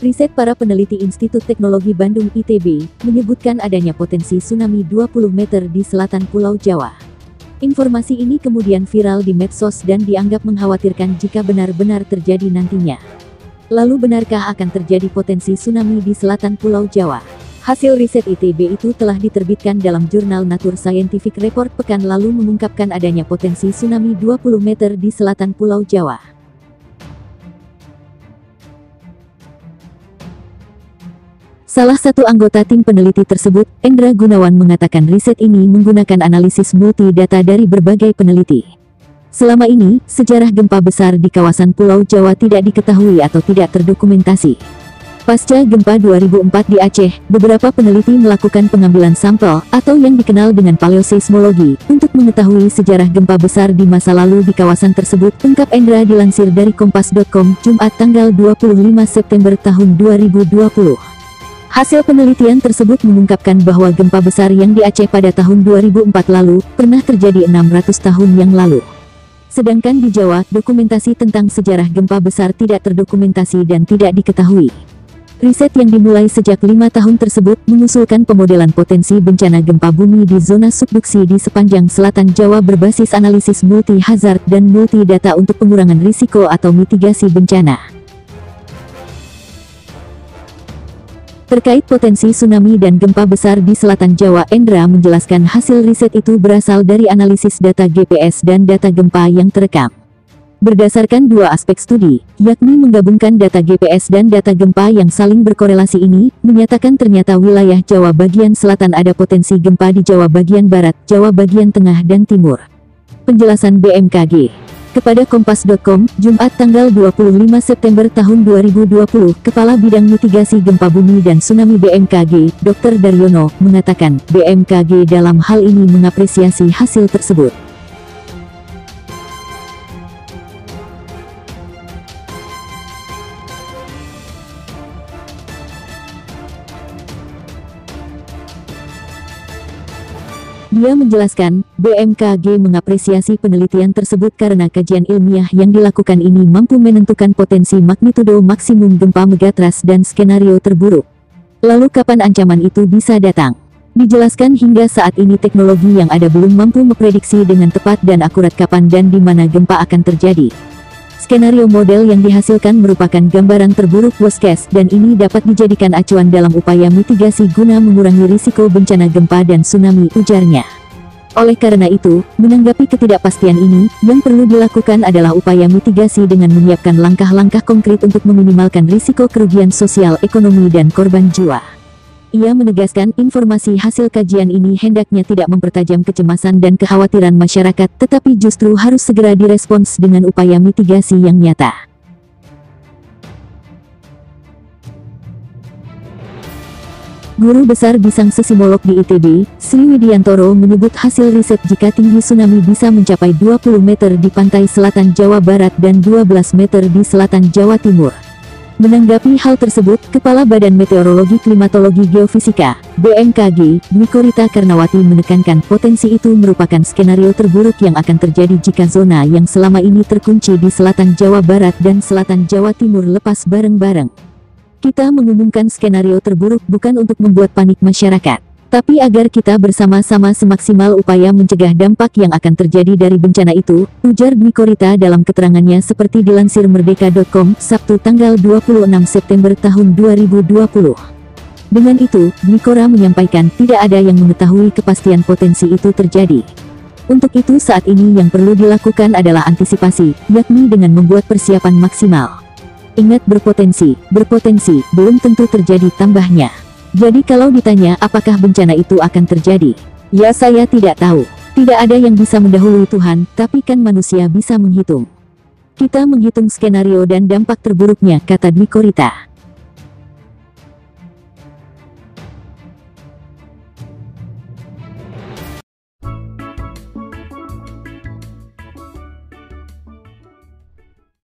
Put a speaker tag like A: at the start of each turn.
A: Riset para peneliti Institut Teknologi Bandung ITB menyebutkan adanya potensi tsunami 20 meter di selatan Pulau Jawa. Informasi ini kemudian viral di medsos dan dianggap mengkhawatirkan jika benar-benar terjadi nantinya. Lalu benarkah akan terjadi potensi tsunami di selatan Pulau Jawa? Hasil riset ITB itu telah diterbitkan dalam jurnal Nature Scientific Report pekan lalu mengungkapkan adanya potensi tsunami 20 meter di selatan Pulau Jawa. Salah satu anggota tim peneliti tersebut, Endra Gunawan, mengatakan riset ini menggunakan analisis multi-data dari berbagai peneliti. Selama ini, sejarah gempa besar di kawasan Pulau Jawa tidak diketahui atau tidak terdokumentasi. Pasca gempa 2004 di Aceh, beberapa peneliti melakukan pengambilan sampel, atau yang dikenal dengan paleoseismologi, untuk mengetahui sejarah gempa besar di masa lalu di kawasan tersebut, ungkap Endra dilansir dari kompas.com, Jumat tanggal 25 September tahun 2020. Hasil penelitian tersebut mengungkapkan bahwa gempa besar yang di Aceh pada tahun 2004 lalu, pernah terjadi 600 tahun yang lalu. Sedangkan di Jawa, dokumentasi tentang sejarah gempa besar tidak terdokumentasi dan tidak diketahui. Riset yang dimulai sejak 5 tahun tersebut mengusulkan pemodelan potensi bencana gempa bumi di zona subduksi di sepanjang selatan Jawa berbasis analisis multi-hazard dan multi-data untuk pengurangan risiko atau mitigasi bencana. Terkait potensi tsunami dan gempa besar di selatan Jawa, Endra menjelaskan hasil riset itu berasal dari analisis data GPS dan data gempa yang terekam. Berdasarkan dua aspek studi, yakni menggabungkan data GPS dan data gempa yang saling berkorelasi ini, menyatakan ternyata wilayah Jawa bagian selatan ada potensi gempa di Jawa bagian barat, Jawa bagian tengah dan timur. Penjelasan BMKG kepada kompas.com, Jumat tanggal 25 September tahun 2020, Kepala Bidang Mitigasi Gempa Bumi dan Tsunami BMKG, Dr. Daryono, mengatakan, BMKG dalam hal ini mengapresiasi hasil tersebut. Dia menjelaskan, BMKG mengapresiasi penelitian tersebut karena kajian ilmiah yang dilakukan ini mampu menentukan potensi magnitudo maksimum gempa megatrust dan skenario terburuk. Lalu kapan ancaman itu bisa datang? Dijelaskan hingga saat ini teknologi yang ada belum mampu memprediksi dengan tepat dan akurat kapan dan di mana gempa akan terjadi. Skenario model yang dihasilkan merupakan gambaran terburuk worst case dan ini dapat dijadikan acuan dalam upaya mitigasi guna mengurangi risiko bencana gempa dan tsunami, ujarnya. Oleh karena itu, menanggapi ketidakpastian ini, yang perlu dilakukan adalah upaya mitigasi dengan menyiapkan langkah-langkah konkret untuk meminimalkan risiko kerugian sosial, ekonomi dan korban jiwa. Ia menegaskan informasi hasil kajian ini hendaknya tidak mempertajam kecemasan dan kekhawatiran masyarakat, tetapi justru harus segera direspons dengan upaya mitigasi yang nyata. Guru Besar Bisang Sesimolog di ITB, Sri Widiantoro menyebut hasil riset jika tinggi tsunami bisa mencapai 20 meter di pantai selatan Jawa Barat dan 12 meter di selatan Jawa Timur. Menanggapi hal tersebut, Kepala Badan Meteorologi Klimatologi Geofisika, BMKG, Dwi Korita Karnawati menekankan potensi itu merupakan skenario terburuk yang akan terjadi jika zona yang selama ini terkunci di selatan Jawa Barat dan selatan Jawa Timur lepas bareng-bareng. Kita mengumumkan skenario terburuk bukan untuk membuat panik masyarakat, tapi agar kita bersama-sama semaksimal upaya mencegah dampak yang akan terjadi dari bencana itu, ujar Dwi Korita dalam keterangannya seperti dilansir Merdeka.com, Sabtu tanggal 26 September tahun 2020. Dengan itu, Dwi Korita menyampaikan tidak ada yang mengetahui kepastian potensi itu terjadi. Untuk itu saat ini yang perlu dilakukan adalah antisipasi, yakni dengan membuat persiapan maksimal. Ingat berpotensi, belum tentu terjadi, tambahnya. Jadi kalau ditanya apakah bencana itu akan terjadi? Ya, saya tidak tahu. Tidak ada yang bisa mendahului Tuhan, tapi kan manusia bisa menghitung. Kita menghitung skenario dan dampak terburuknya, kata Dwi Korita.